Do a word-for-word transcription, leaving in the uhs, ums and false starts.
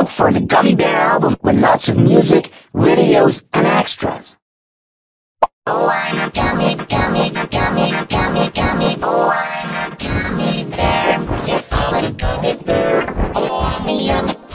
look for the Gummy Bear album with lots of music, videos, and extras. Oh, I'm a gummy, gummy, gummy, gummy, gummy. Oh, I'm a gummy bear. Yes, I'm a gummy bear. Oh, I'm a yummy.